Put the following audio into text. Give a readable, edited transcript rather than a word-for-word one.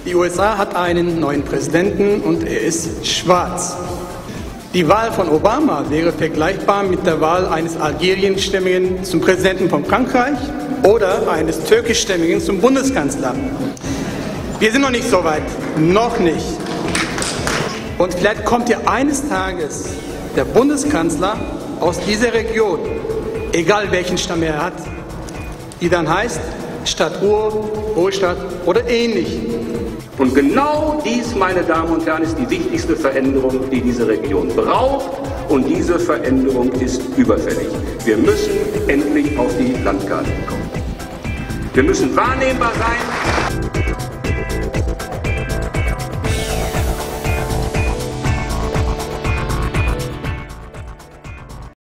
Die USA hat einen neuen Präsidenten und er ist schwarz. Die Wahl von Obama wäre vergleichbar mit der Wahl eines algerienstämmigen zum Präsidenten von Frankreich oder eines türkischstämmigen zum Bundeskanzler. Wir sind noch nicht so weit, noch nicht. Und vielleicht kommt ja eines Tages der Bundeskanzler aus dieser Region, egal welchen Stamm er hat, die dann heißt Stadt Ruhr, Wohlstadt oder ähnlich. Und genau dies, meine Damen und Herren, ist die wichtigste Veränderung, die diese Region braucht. Und diese Veränderung ist überfällig. Wir müssen endlich auf die Landkarte kommen. Wir müssen wahrnehmbar sein.